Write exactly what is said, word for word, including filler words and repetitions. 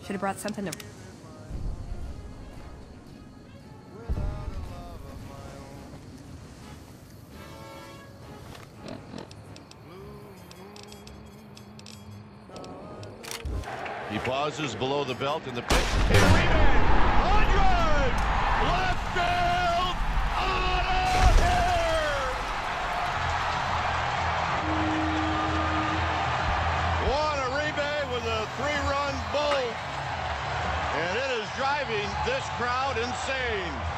Should have brought something to... He pauses below the belt in the pitch. one hundred! Left field! Out of here! Juan Uribe with a three-run bolt. And it is driving this crowd insane.